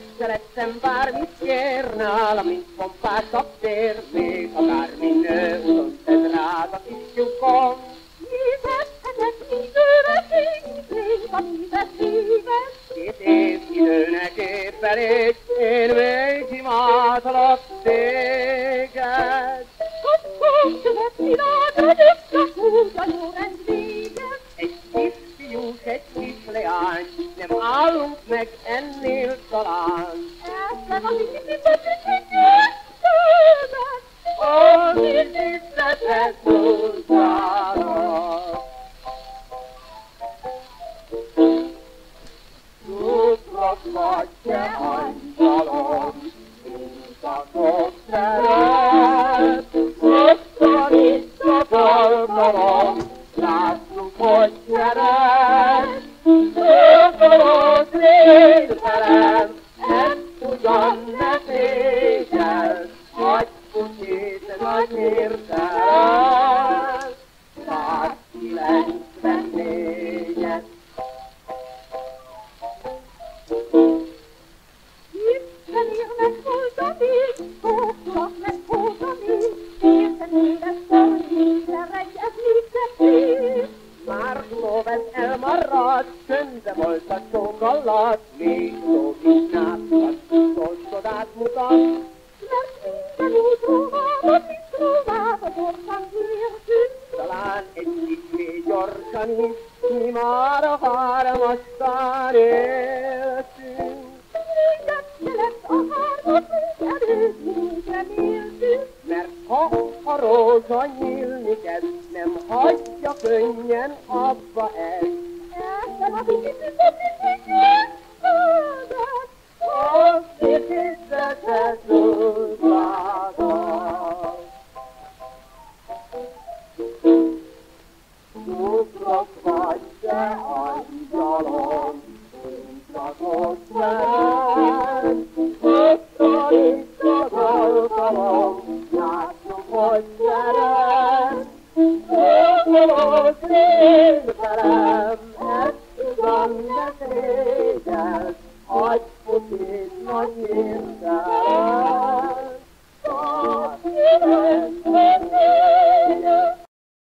Szerettem bármit kér nálam, mint pompásabb tér, még ha bármi nő utott ez rád a kislyukom. Két év időnek épp elég, én még imádlak téged. Egy kisfiús, egy kisleány, nem állunk meg ennél talán. Az tisztetet szultának. Tudlak vagy te angyalom, mint a kopteret, otthon itt a tartalom, lássuk, hogy gyerek. Szólkolót lélvelem, ezt ugyan ne szégyel, hagyj kutyét nagy értelem. 194-et. Érnek voltam én, hódlak meg voltam én, értenének szarvére rejteznétek. Már Lóvez elmaradt, csöndbe volt a csók alatt, még Lóvinákat szólcsodát mutat. Mert minden úgy próbálod, mint próbálod, gyorsan értünk. Talán egy kicsi gyorsan is, mi már a hármastan éltünk. Lett a hármat, előzünk, reméltünk. Mert ha a rózsa nyílni kezd, nem hagyja könnyen abba ezt. Ezt a kicsit szolgát, Az tisztetet szolgáltat. Ugrok vagy te angyalom, mint a kopteren, otthon itt az alkalom, lássuk, hogy gyerek. Szólkolót lélvelem,